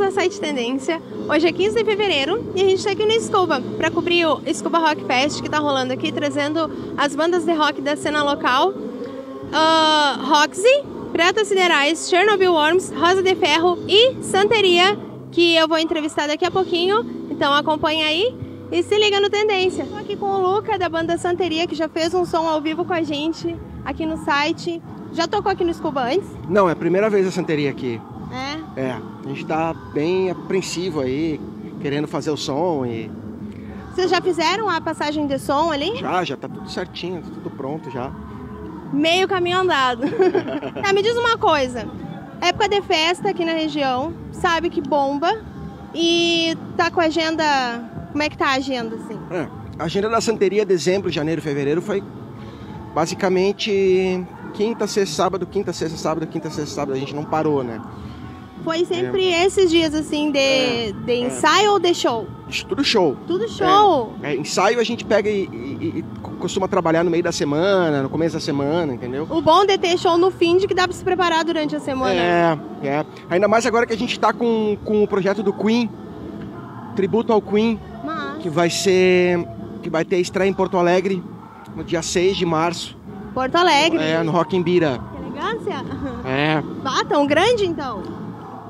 ao Site Tendência. Hoje é 15 de fevereiro e a gente está aqui no Scuba para cobrir o Scuba Rock Fest que está rolando aqui, trazendo as bandas de rock da cena local. Roxy, Pratas Siderais, Chernobyl Worms, Rosa de Ferro e Santeria, que eu vou entrevistar daqui a pouquinho. Então acompanha aí e se liga no Tendência. Estou aqui com o Luca da banda Santeria, que já fez um som ao vivo com a gente aqui no site. Já tocou aqui no Scuba antes? Não, é a primeira vez a Santeria aqui. É? A gente tá bem apreensivo aí, querendo fazer o som e... Vocês já fizeram a passagem de som ali? Já tá tudo certinho, tá tudo pronto já. Meio caminho andado. Tá, me diz uma coisa. Época de festa aqui na região, sabe que bomba. E tá com a agenda... Como é que tá a agenda, assim? A agenda da Santeria, dezembro, janeiro, fevereiro, foi basicamente quinta, sexta, sábado, quinta, sexta, sábado, quinta, sexta, sábado. A gente não parou, né? Foi sempre esses dias, assim, de ensaio ou de show? Tudo show. Tudo show? Ensaio a gente pega e costuma trabalhar no meio da semana, no começo da semana, entendeu? O bom de ter show no fim de que dá pra se preparar durante a semana. Ainda mais agora que a gente tá com o projeto do Queen, tributo ao Queen, que vai ter estreia em Porto Alegre no dia 6 de março. Porto Alegre? No Rock in Bira. Que elegância. É. Tão grande, então?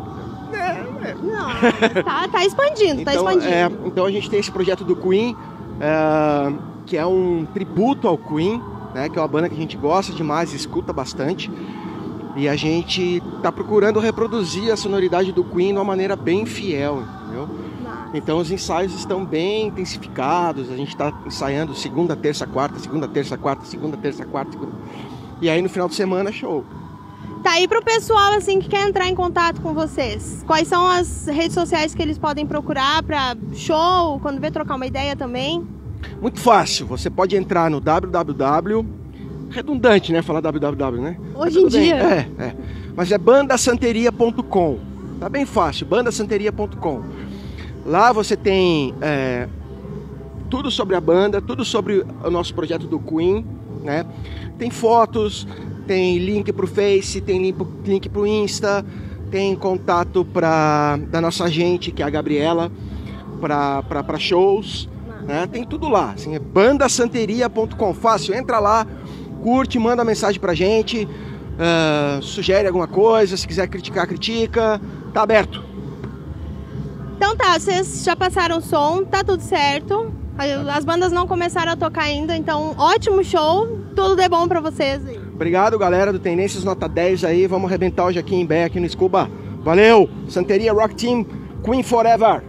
Não, tá expandindo, então, tá expandindo. Então a gente tem esse projeto do Queen, que é um tributo ao Queen, né, que é uma banda que a gente gosta demais, escuta bastante. E a gente tá procurando reproduzir a sonoridade do Queen de uma maneira bem fiel, entendeu? Então os ensaios estão bem intensificados, a gente está ensaiando segunda, terça, quarta, segunda, terça, quarta, segunda, terça, quarta, segunda. E aí no final de semana, show. Tá, aí pro pessoal assim que quer entrar em contato com vocês, quais são as redes sociais que eles podem procurar para show, quando vê trocar uma ideia também? Muito fácil, você pode entrar no www, redundante, né, falar www, né? Hoje em dia. Mas é bandasanteria.com, tá bem fácil, bandasanteria.com. Lá você tem tudo sobre a banda, tudo sobre o nosso projeto do Queen, né? Tem fotos, tem link pro Face, tem link pro Insta, tem contato da nossa agente, que é a Gabriela, para shows, né? Tem tudo lá, assim, é bandasanteria.com, fácil, entra lá, curte, manda mensagem pra gente, sugere alguma coisa, se quiser criticar, critica, tá aberto. Então tá, vocês já passaram o som, tá tudo certo, as bandas não começaram a tocar ainda, então ótimo show, tudo de bom pra vocês aí. Obrigado, galera do Tendências Nota 10 aí, vamos arrebentar hoje aqui em Bé, aqui no Scuba. Valeu! Santeria Rock Team, Queen Forever!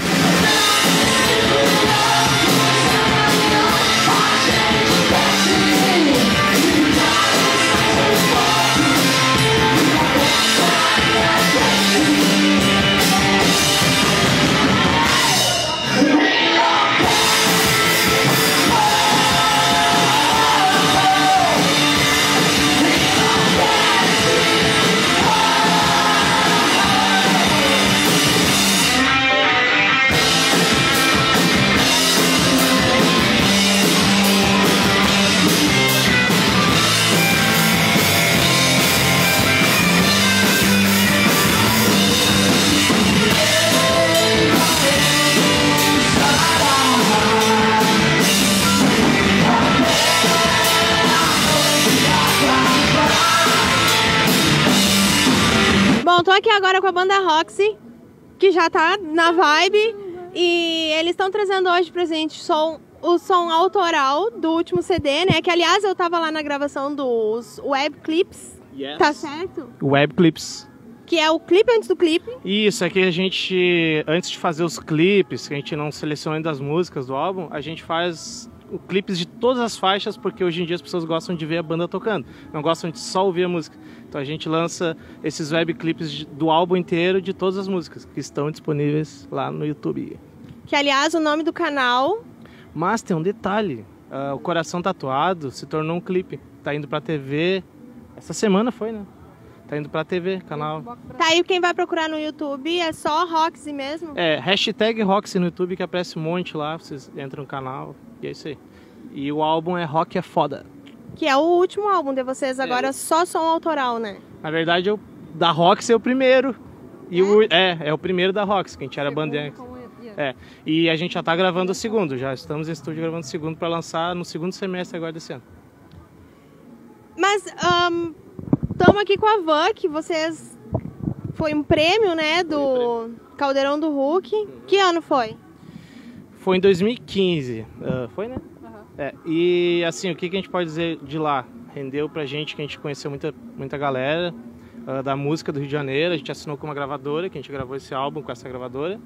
Bom, tô aqui agora com a banda Roxy, que já tá na vibe, e eles estão trazendo hoje pra gente o som autoral do último CD, né? Que, aliás, eu tava lá na gravação dos Web Clips, tá certo? Web Clips. Que é o clipe antes do clipe. Isso, é que a gente, antes de fazer os clipes, que a gente não seleciona ainda as músicas do álbum, a gente faz clipes de todas as faixas, porque hoje em dia as pessoas gostam de ver a banda tocando, não gostam de só ouvir a música. Então a gente lança esses web clipes do álbum inteiro, de todas as músicas, que estão disponíveis lá no YouTube. Que, aliás, o nome do canal... Mas tem um detalhe, o Coração Tatuado se tornou um clipe, tá indo pra TV, essa semana foi, né? Tá indo pra TV, canal. Tá, e quem vai procurar no YouTube é só Roxy mesmo? Hashtag Roxy no YouTube, que aparece um monte lá, vocês entram no canal, e é isso aí. E o álbum é Rock é Foda. Que é o último álbum de vocês, agora só som autoral, né? Na verdade, da Roxy é o primeiro, E é o primeiro da Rox, que a gente era banda Yankees. E a gente já tá gravando o segundo, já estamos em estúdio gravando o segundo para lançar no segundo semestre agora desse ano. Mas estamos aqui com a van, que vocês... Foi um prêmio, né, do Caldeirão do Hulk. Que ano foi? Foi em 2015, foi, né? E assim, o que a gente pode dizer de lá? Rendeu pra gente que a gente conheceu muita galera da música do Rio de Janeiro. A gente assinou com uma gravadora, que a gente gravou esse álbum com essa gravadora.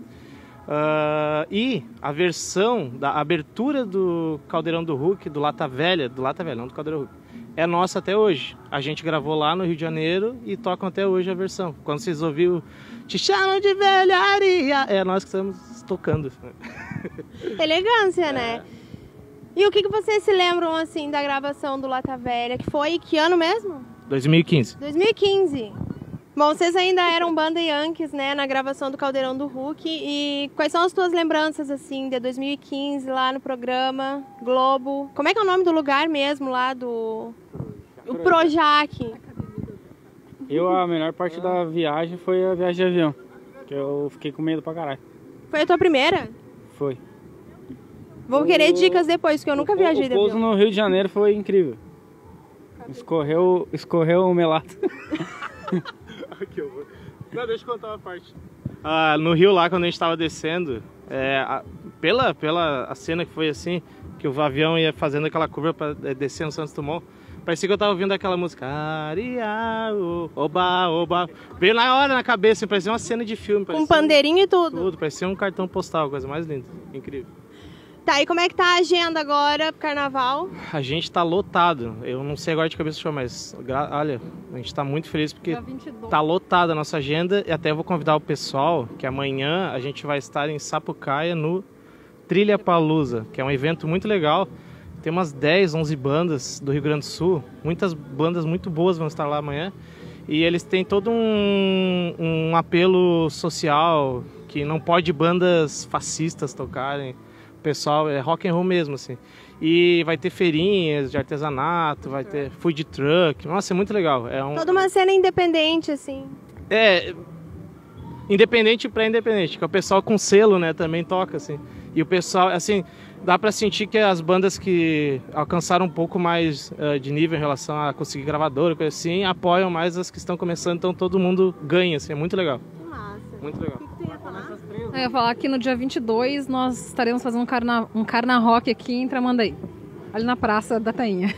E a versão da abertura do Caldeirão do Hulk, do Lata Velha, não do Caldeirão do Hulk, é nossa até hoje. A gente gravou lá no Rio de Janeiro e tocam até hoje a versão. Quando vocês ouviram Te Chamam de Velharia, é nós que estamos tocando. Elegância, né? E o que vocês se lembram, assim, da gravação do Lata Velha? Que foi que ano mesmo? 2015. 2015. Bom, vocês ainda eram banda Yankees, né, na gravação do Caldeirão do Hulk. E quais são as tuas lembranças, assim, de 2015, lá no programa Globo? Como é que é o nome do lugar mesmo, lá do... O Projac. A melhor parte da viagem foi a viagem de avião, que eu fiquei com medo pra caralho. Foi a tua primeira? Foi. Vou querer dicas depois, porque eu nunca viajei de avião. O pouso no Rio de Janeiro foi incrível. Escorreu o melato. Não, deixa eu contar uma parte. No Rio lá, quando a gente estava descendo, pela a cena que foi assim, que o avião ia fazendo aquela curva para descer no Santos Dumont, parecia que eu tava ouvindo aquela música oba, oba. Veio na hora na cabeça, parecia uma cena de filme. Com pandeirinho e tudo. Tudo, parecia um cartão postal, coisa mais linda, incrível. Tá, e como é que tá a agenda agora pro carnaval? A gente tá lotado, eu não sei agora de cabeça do show, mas olha, a gente tá muito feliz porque tá lotada a nossa agenda. E até vou convidar o pessoal que amanhã a gente vai estar em Sapucaia no Trilha Palusa, que é um evento muito legal. Tem umas 10, 11 bandas do Rio Grande do Sul, muitas bandas muito boas vão estar lá amanhã. E eles têm todo um apelo social, que não pode bandas fascistas tocarem. O pessoal é rock and roll mesmo, assim. E vai ter feirinhas de artesanato, vai ter food truck. Nossa, é muito legal. Toda uma cena independente, assim. Independente para independente, que o pessoal com selo, né, também toca, assim. E o pessoal, assim, dá para sentir que as bandas que alcançaram um pouco mais de nível em relação a conseguir gravadora, coisa assim, apoiam mais as que estão começando, então todo mundo ganha, assim, é muito legal. Que massa. Muito legal. O que tu ia falar? Eu ia falar que no dia 22 nós estaremos fazendo um carna rock aqui em Tramandaí, ali na Praça da Tainha.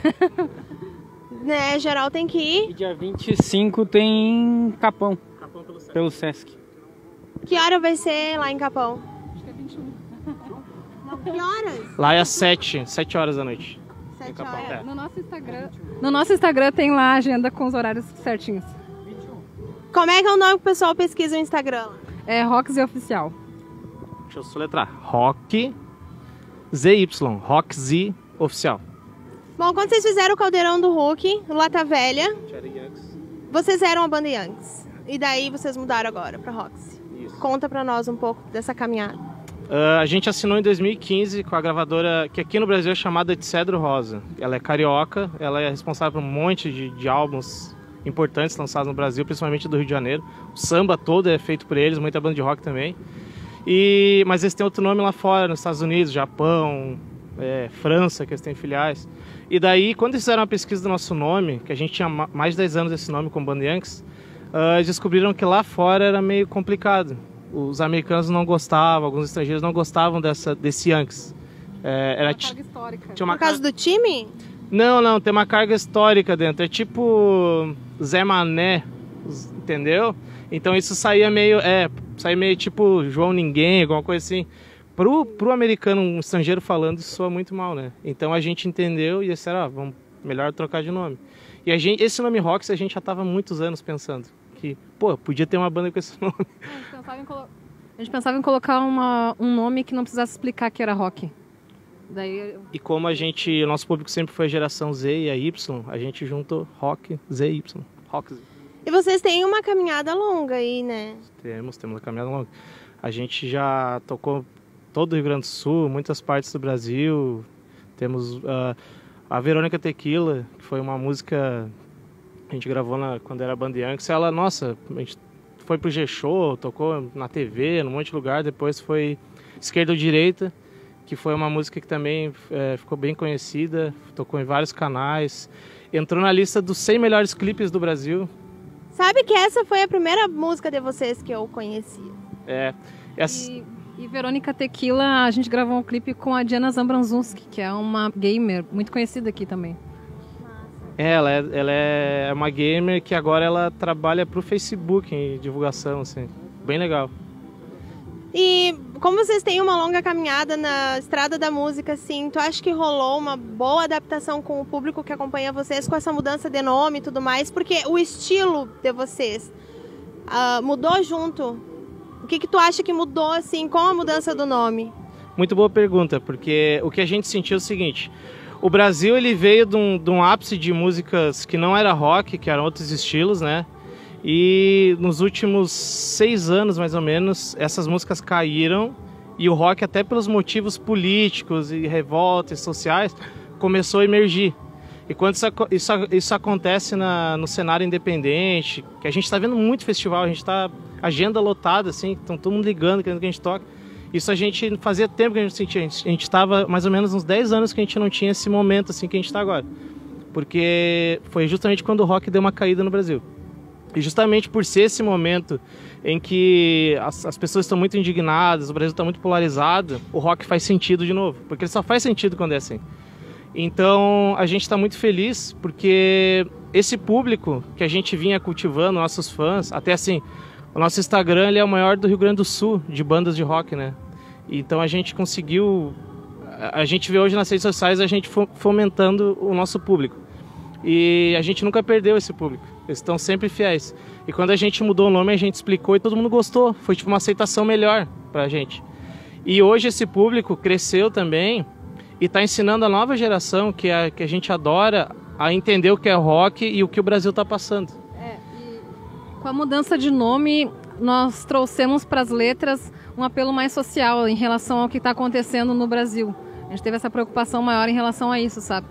Né, geral tem que ir. E dia 25 tem Capão pelo Sesc. Que hora vai ser lá em Capão? Acho que é 21. Não, que horas? Lá é às 7 horas da noite. 7 horas. No nosso Instagram tem lá a agenda com os horários certinhos. Como é que é o nome que o pessoal pesquisa no Instagram? É Roxy Oficial. Deixa eu soletrar. Rock ZY, Roxy Oficial. Bom, quando vocês fizeram o Caldeirão do Hulk, no Lata Velha, vocês eram a banda Yankees. E daí vocês mudaram agora pra Roxy. Isso. Conta pra nós um pouco dessa caminhada. A gente assinou em 2015 com a gravadora que aqui no Brasil é chamada de Cedro Rosa. Ela é carioca, ela é responsável por um monte de álbuns importantes lançados no Brasil, principalmente do Rio de Janeiro. O samba todo é feito por eles, muita banda de rock também. Mas eles têm outro nome lá fora, nos Estados Unidos, Japão, França, que eles têm filiais. E daí, quando eles fizeram uma pesquisa do nosso nome, que a gente tinha mais de 10 anos desse nome como banda Yankees, eles descobriram que lá fora era meio complicado. Os americanos não gostavam, alguns estrangeiros não gostavam desse Yankees. Era carga histórica. Por causa do time? Não, tem uma carga histórica dentro. É tipo Zé Mané, entendeu? Então isso saía meio tipo João Ninguém, alguma coisa assim. Pro americano, um estrangeiro falando, isso soa muito mal, né? Então a gente entendeu e disse, vamos melhor trocar de nome. E esse nome Roxy a gente já estava há muitos anos pensando que, podia ter uma banda com esse nome. A gente pensava em colocar um nome que não precisasse explicar que era rock. E como o nosso público sempre foi a geração Z e a Y, a gente juntou Rock, ZY. Rock Z. E vocês têm uma caminhada longa aí, né? Temos uma caminhada longa. A gente já tocou todo o Rio Grande do Sul, muitas partes do Brasil. Temos a Verônica Tequila, que foi uma música que a gente gravou quando era banda Yankees. Ela, nossa, foi pro G-Show, tocou na TV, num monte de lugar. Depois foi Esquerda ou Direita, que foi uma música que também ficou bem conhecida, tocou em vários canais. Entrou na lista dos 100 melhores clipes do Brasil. Sabe que essa foi a primeira música de vocês que eu conheci. E Verônica Tequila, a gente gravou um clipe com a Diana Zambranzunski, que é uma gamer muito conhecida aqui também. Ela é uma gamer que agora ela trabalha pro Facebook em divulgação, assim. Bem legal. E como vocês têm uma longa caminhada na estrada da música, assim, tu acha que rolou uma boa adaptação com o público que acompanha vocês, com essa mudança de nome e tudo mais? Porque o estilo de vocês mudou junto. O que tu acha que mudou, assim, com a mudança do nome? Muito boa pergunta, porque o que a gente sentiu é o seguinte: o Brasil ele veio de um ápice de músicas que não era rock, que eram outros estilos, né? E nos últimos 6 anos, mais ou menos, essas músicas caíram e o rock, até pelos motivos políticos e revoltas sociais, começou a emergir. E quando isso acontece no cenário independente, que a gente está vendo muito festival, a gente está agenda lotada, assim, estão todo mundo ligando, querendo que a gente toque. Isso a gente fazia tempo que a gente sentia. A gente estava mais ou menos uns 10 anos que a gente não tinha esse momento assim que a gente está agora. Porque foi justamente quando o rock deu uma caída no Brasil. E justamente por ser esse momento em que as pessoas estão muito indignadas, o Brasil está muito polarizado, o rock faz sentido de novo. Porque ele só faz sentido quando é assim. Então a gente está muito feliz porque esse público que a gente vinha cultivando, nossos fãs, até assim, o nosso Instagram ele é o maior do Rio Grande do Sul, de bandas de rock, né? Então a gente conseguiu... A gente vê hoje nas redes sociais a gente fomentando o nosso público. E a gente nunca perdeu esse público. Eles estão sempre fiéis. E quando a gente mudou o nome, a gente explicou e todo mundo gostou. Foi tipo uma aceitação melhor pra gente. E hoje esse público cresceu também e está ensinando a nova geração, que a gente adora, a entender o que é rock e o que o Brasil está passando. Com a mudança de nome, nós trouxemos para as letras um apelo mais social em relação ao que está acontecendo no Brasil. A gente teve essa preocupação maior em relação a isso, sabe?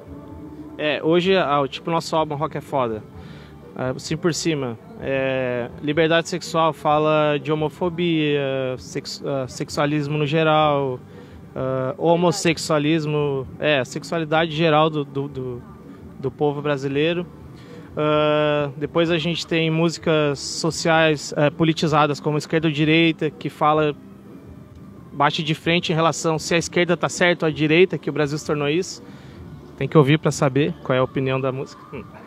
Hoje, tipo, nosso álbum Rock é Foda, assim por cima, liberdade sexual fala de homofobia, sexualismo no geral, homossexualismo, sexualidade geral do povo brasileiro. Depois a gente tem músicas sociais politizadas como Esquerda ou Direita, que bate de frente em relação se a esquerda está certa ou a direita, que o Brasil se tornou isso. Tem que ouvir para saber qual é a opinião da música.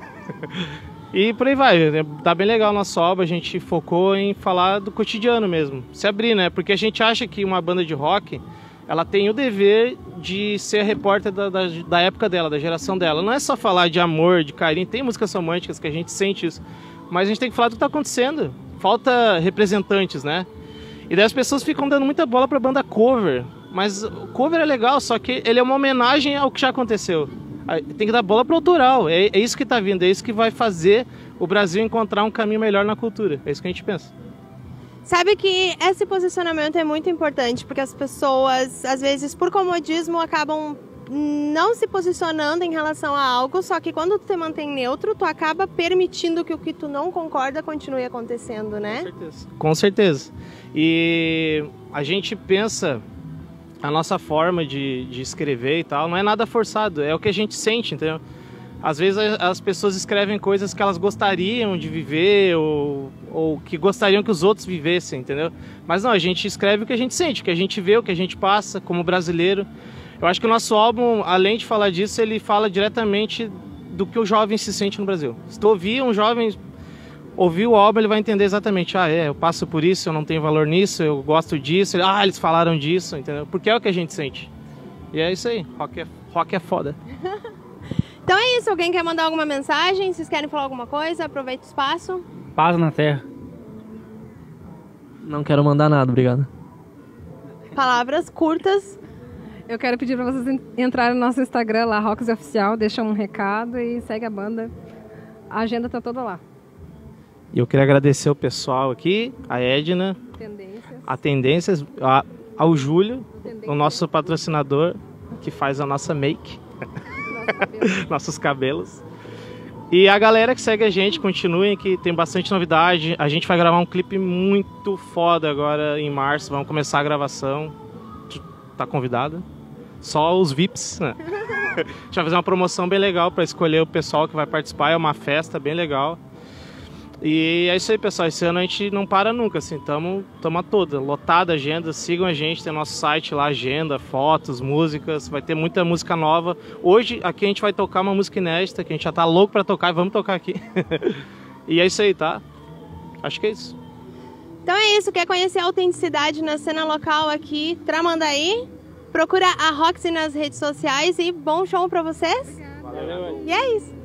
E por aí vai, tá bem legal a nossa obra, a gente focou em falar do cotidiano mesmo, se abrir, né? Porque a gente acha que uma banda de rock, ela tem o dever de ser repórter da época dela, da geração dela. Não é só falar de amor, de carinho, tem músicas românticas que a gente sente isso, mas a gente tem que falar do que tá acontecendo. Falta representantes, né? E daí as pessoas ficam dando muita bola pra banda cover, mas o cover é legal, só que ele é uma homenagem ao que já aconteceu. Tem que dar bola pro autoral, é isso que tá vindo, é isso que vai fazer o Brasil encontrar um caminho melhor na cultura, é isso que a gente pensa. Sabe que esse posicionamento é muito importante, porque as pessoas, às vezes, por comodismo, acabam não se posicionando em relação a algo, só que quando tu te mantém neutro, tu acaba permitindo que o que tu não concorda continue acontecendo, né? Com certeza. Com certeza. E a gente pensa, a nossa forma de escrever e tal, não é nada forçado, é o que a gente sente, entendeu? Às vezes as pessoas escrevem coisas que elas gostariam de viver ou que gostariam que os outros vivessem, entendeu? Mas não, a gente escreve o que a gente sente, o que a gente vê, o que a gente passa como brasileiro. Eu acho que o nosso álbum, além de falar disso, ele fala diretamente do que o jovem se sente no Brasil. Se tu ouvir um jovem ouvir o álbum, ele vai entender exatamente, eu passo por isso, eu não tenho valor nisso, eu gosto disso, eles falaram disso, entendeu? Porque é o que a gente sente. E é isso aí, rock é foda. Então é isso, alguém quer mandar alguma mensagem? Vocês querem falar alguma coisa? Aproveita o espaço. Paz na terra. Não quero mandar nada, obrigado. Palavras curtas. Eu quero pedir para vocês entrarem no nosso Instagram lá, Roxy Oficial, deixam um recado e segue a banda. A agenda tá toda lá. E eu queria agradecer o pessoal aqui, a Edna, a Tendências, ao Júlio, o nosso patrocinador, que faz a nossa make, nossos cabelos. E a galera que segue a gente, continuem, que tem bastante novidade. A gente vai gravar um clipe muito foda agora em março. Vamos começar a gravação. Tá convidada? Só os VIPs, né? A gente vai fazer uma promoção bem legal para escolher o pessoal que vai participar. É uma festa bem legal. E é isso aí, pessoal. Esse ano a gente não para nunca, assim. Tamo a toda. Lotada a agenda. Sigam a gente. Tem nosso site lá, agenda, fotos, músicas. Vai ter muita música nova. Hoje, aqui a gente vai tocar uma música inédita, que a gente já tá louco pra tocar e vamos tocar aqui. E é isso aí, tá? Acho que é isso. Então é isso. Quer conhecer a autenticidade na cena local aqui, Tramandaí? Procura a Roxy nas redes sociais e bom show pra vocês. Valeu. E é isso.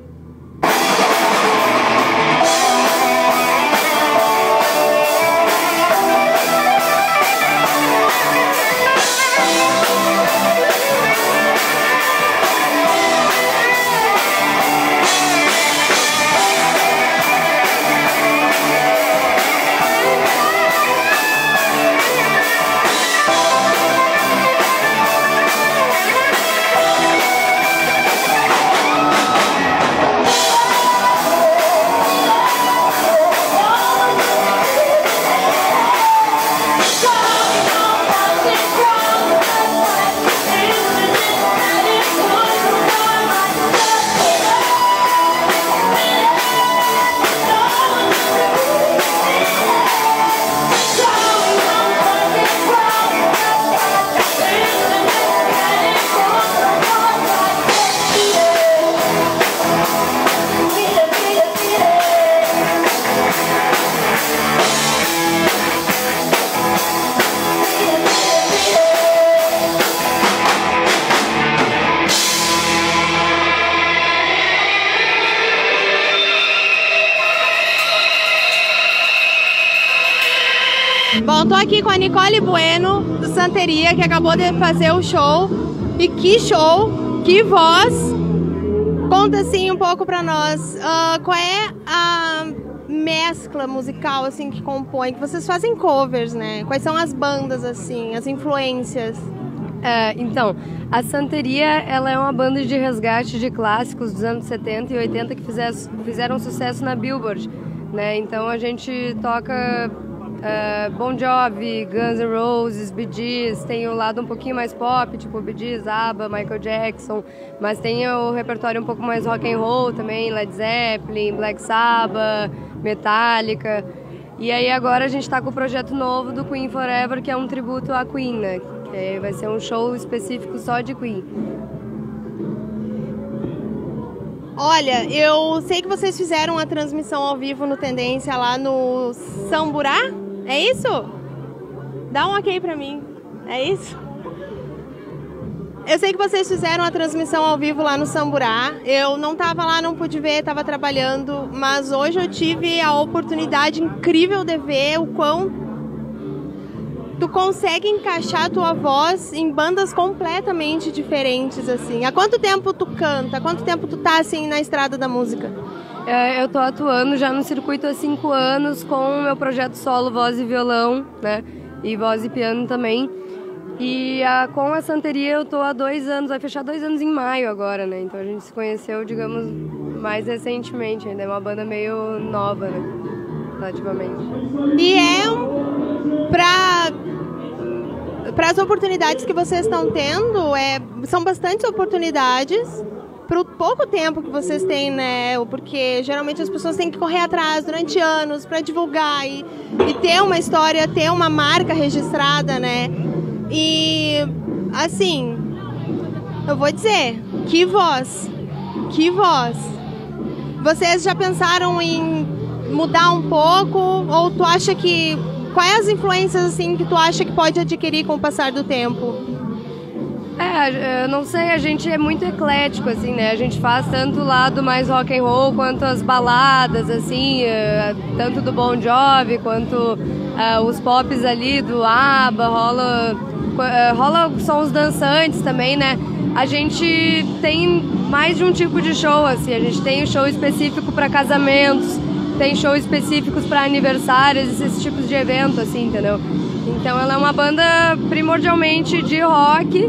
Bom, tô aqui com a Nicole Bueno, do Santeria, que acabou de fazer o show. E que show, que voz! Conta assim um pouco pra nós, qual é a mescla musical assim que compõe, que vocês fazem covers, né? Quais são as bandas assim, as influências? Então, a Santeria, ela é uma banda de resgate de clássicos dos anos 70 e 80 que fizeram sucesso na Billboard, né? Então a gente toca Bon Jovi, Guns N' Roses, Bee Gees, tem o lado um pouquinho mais pop, tipo Bee Gees, ABBA, Michael Jackson, mas tem o repertório um pouco mais rock and roll também, Led Zeppelin, Black Sabbath, Metallica. E aí agora a gente está com o projeto novo do Queen Forever, que é um tributo à Queen, né? Que vai ser um show específico só de Queen. Olha, eu sei que vocês fizeram a transmissão ao vivo no Tendência lá no Samburá, é isso? Dá um ok pra mim, é isso? Eu sei que vocês fizeram a transmissão ao vivo lá no Samburá. Eu não estava lá, não pude ver, estava trabalhando, mas hoje eu tive a oportunidade incrível de ver o quão tu consegue encaixar a tua voz em bandas completamente diferentes, assim. Há quanto tempo tu canta? Há quanto tempo tu tá, assim, na estrada da música? Eu tô atuando já no circuito há 5 anos com o meu projeto solo Voz e Violão, né? E voz e piano também. E com a Santeria eu tô há 2 anos, vai fechar 2 anos em maio agora, né? Então a gente se conheceu, digamos, mais recentemente, ainda é uma banda meio nova, né? Relativamente. E para as oportunidades que vocês estão tendo, são bastantes oportunidades para o pouco tempo que vocês têm, né? Porque geralmente as pessoas têm que correr atrás durante anos para divulgar e ter uma história, ter uma marca registrada, né? E, assim, eu vou dizer, que voz, que voz. Vocês já pensaram em mudar um pouco? Ou tu acha que... Quais as influências, assim, que tu acha que pode adquirir com o passar do tempo? Eu não sei, a gente é muito eclético, assim, né? A gente faz tanto o lado mais rock and roll quanto as baladas, assim, tanto do Bon Jovi quanto os pops ali do ABBA, rola sons dançantes também, né? A gente tem mais de um tipo de show, assim, a gente tem um show específico para casamentos, tem shows específicos para aniversários, esses tipos de evento, assim, entendeu? Então ela é uma banda primordialmente de rock,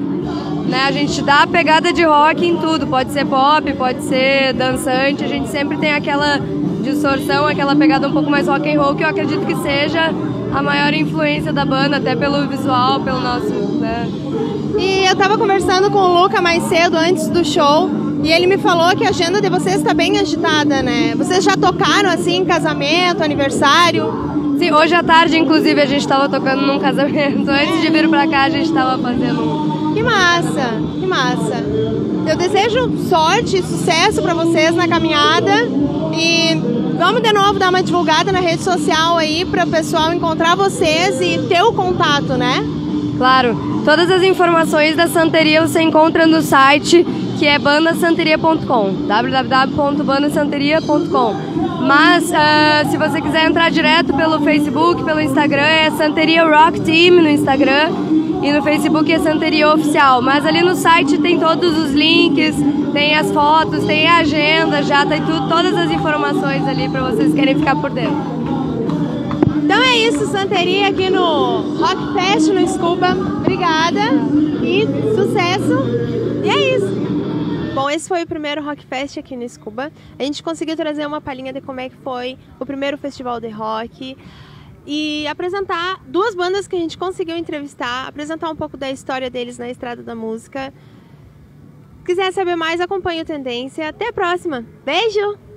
né? A gente dá a pegada de rock em tudo, pode ser pop, pode ser dançante, a gente sempre tem aquela distorção, aquela pegada um pouco mais rock and roll, que eu acredito que seja a maior influência da banda, até pelo visual, pelo nosso, né? E eu tava conversando com o Luca mais cedo, antes do show, e ele me falou que a agenda de vocês está bem agitada, né? Vocês já tocaram, assim, casamento, aniversário? Sim, hoje à tarde, inclusive, a gente estava tocando num casamento. Antes de vir pra cá, a gente estava fazendo... Que massa, que massa. Eu desejo sorte e sucesso para vocês na caminhada. E vamos de novo dar uma divulgada na rede social aí para o pessoal encontrar vocês e ter o contato, né? Claro, todas as informações da Santeria você encontra no site, que é bandasanteria.com, www.bandasanteria.com. Mas se você quiser entrar direto pelo Facebook, pelo Instagram, é Santeria Rock Team no Instagram, e no Facebook é Santeria Oficial. Mas ali no site tem todos os links, tem as fotos, tem a agenda, já tem todas as informações ali para vocês querem ficar por dentro. Então é isso, Santeria aqui no Rock Fest no Scuba. Obrigada e sucesso. E é isso. Bom, esse foi o primeiro Rock Fest aqui no Scuba. A gente conseguiu trazer uma palhinha de como é que foi o primeiro festival de rock e apresentar duas bandas que a gente conseguiu entrevistar, apresentar um pouco da história deles na estrada da música. Se quiser saber mais, acompanhe o Tendência. Até a próxima. Beijo!